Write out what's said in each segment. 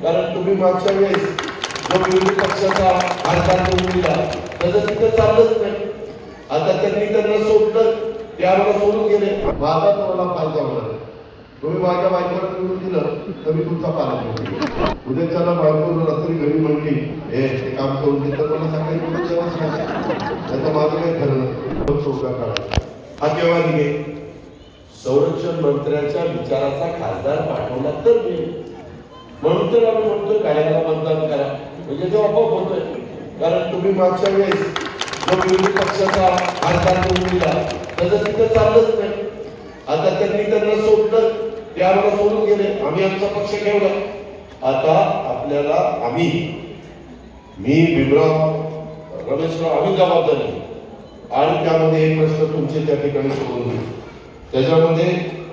कारण तुम्ही मागच्या वेळेस जो विरोधी पक्षाचा खासदार करून दिला त्याचं तिथं चाललंच नाही. आता त्यांनी त्यांना सोडलं, ते आम्हाला सोडून गेले. माझा तुम्हाला फायदा होणार. तुम्ही माझ्या बायकोला निवडून दिलं तर मी तुमचा पालक होतो. उद्याच्याला बायकोला रात्री घरी म्हणली हे ते काम करून देतात, मला सकाळी त्याचं माझं काही खरं नाही. हा केव्हा निघे? संरक्षण मंत्र्याच्या विचाराचा खासदार पाठवला तर म्हणून तर आम्ही म्हणतोय कार्याला मतदान करा, म्हणजे ते आपोआप होतोय. कारण तुम्ही मागच्या वेळेस जो विरोधी पक्षाचा खासदार करून दिला त्याचं तिथं चाललंच नाही. आता त्यांनी त्यांना सोडलं, ते आम्हाला सोडून गेले. आम्ही आमचा पक्ष ठेवला. आता आपल्याला मी भीमराव रमेशराव आम्ही जबाबदार आहे आणि त्यामध्ये एक प्रश्न तुमचे त्या ठिकाणी सोडून देऊ. त्याच्यामध्ये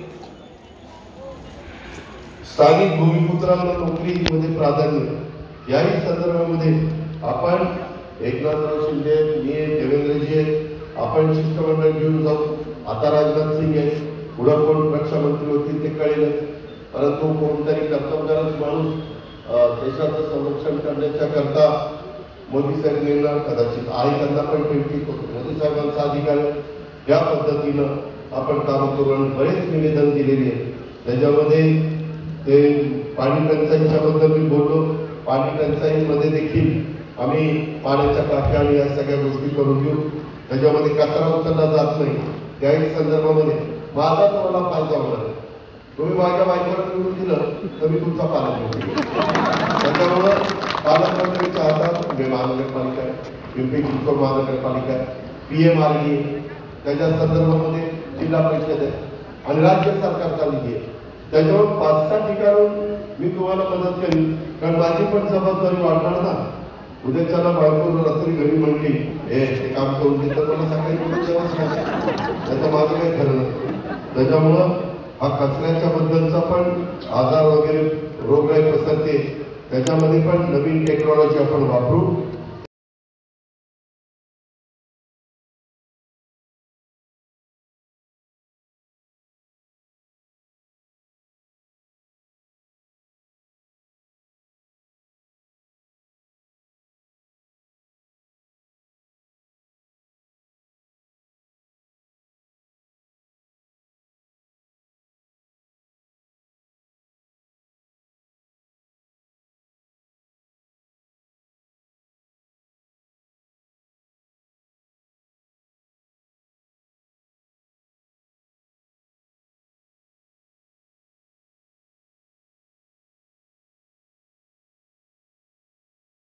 स्थानिक भूमिपुत्रांना नोकरीमध्ये प्राधान्य याही संदर्भामध्ये आपण एकनाथराव शिंदे, मी, देवेंद्रजी आपण शिष्टमंडळ घेऊन जाऊ. आता राजनाथ सिंग आहे, पुढं कोण रक्षा मंत्री होतील ते कळेल, परंतु कोणतरी कर्तव्यदक्ष माणूस देशाचं संरक्षण करण्याच्या करता मोदी साहेबांना कदाचित आहे, त्यांना पण भेटी मोदी साहेबांचा अधिकार या पद्धतीनं आपण काम करू आणि बरेच निवेदन दिलेले आहे. त्याच्यामध्ये ते पाणी टंचाईच्या बद्दल मी बोललो. पाणी टंचाईमध्ये देखील आम्ही पाण्याच्या टाक्या आणि या सगळ्या गोष्टी करून देऊ. त्याच्यामध्ये कचरा उचलला जात नाही, त्याही संदर्भामध्ये माझा तुम्हाला फायदा होणार. तुम्ही माझ्या बायकोला निवडून दिलं तर मी तुमचा पालक होतो. त्याच्यामुळं पालकमंत्र्यांच्या हातात महानगरपालिका आहे, पिंपरी चिंचवड महानगरपालिका आहे, PMRD त्याच्या संदर्भामध्ये जिल्हा परिषद आहे आणि राज्य सरकारचा निधी आहे. त्याच्यावर 5-6 ठिकाणून मी तुम्हाला मदत करेन, कारण माझी पण जबाबदारी वाढणार ना. उद्याच्याला बायकोला रात्री घरी म्हणली हे ते काम करून देतात, मला सकाळी त्याचं माझं काही खरं नाही. त्याच्यामुळं हा कचऱ्याच्या बद्दलचा पण आजार वगैरे रोगराई पसरते, त्याच्यामध्ये पण नवीन टेक्नॉलॉजी आपण वापरू.